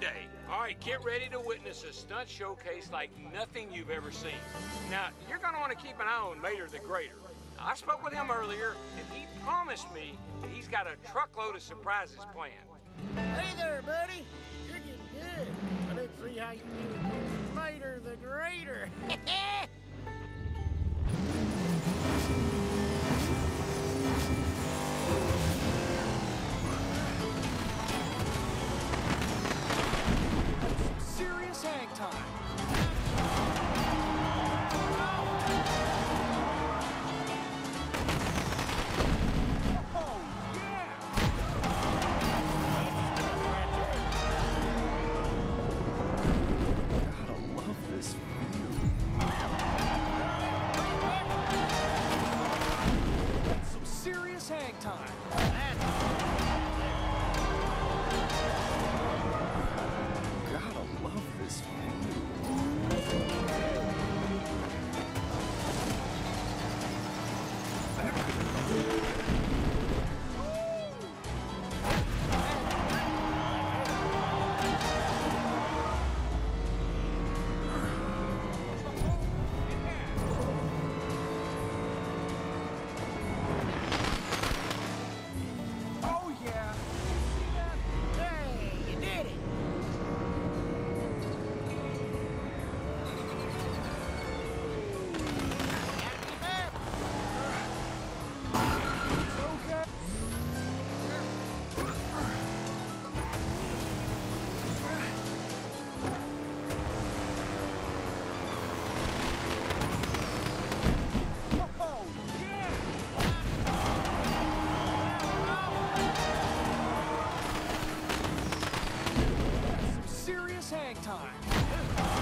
day. All right, get ready to witness a stunt showcase like nothing you've ever seen. Now, you're going to want to keep an eye on Mater the Greater. I spoke with him earlier, and he promised me that he's got a truckload of surprises planned. Hey there, buddy. You're getting good. Let's see how you do against Mater the Greater. Serious hang time. Hang time. Gotta love this view. Hang time.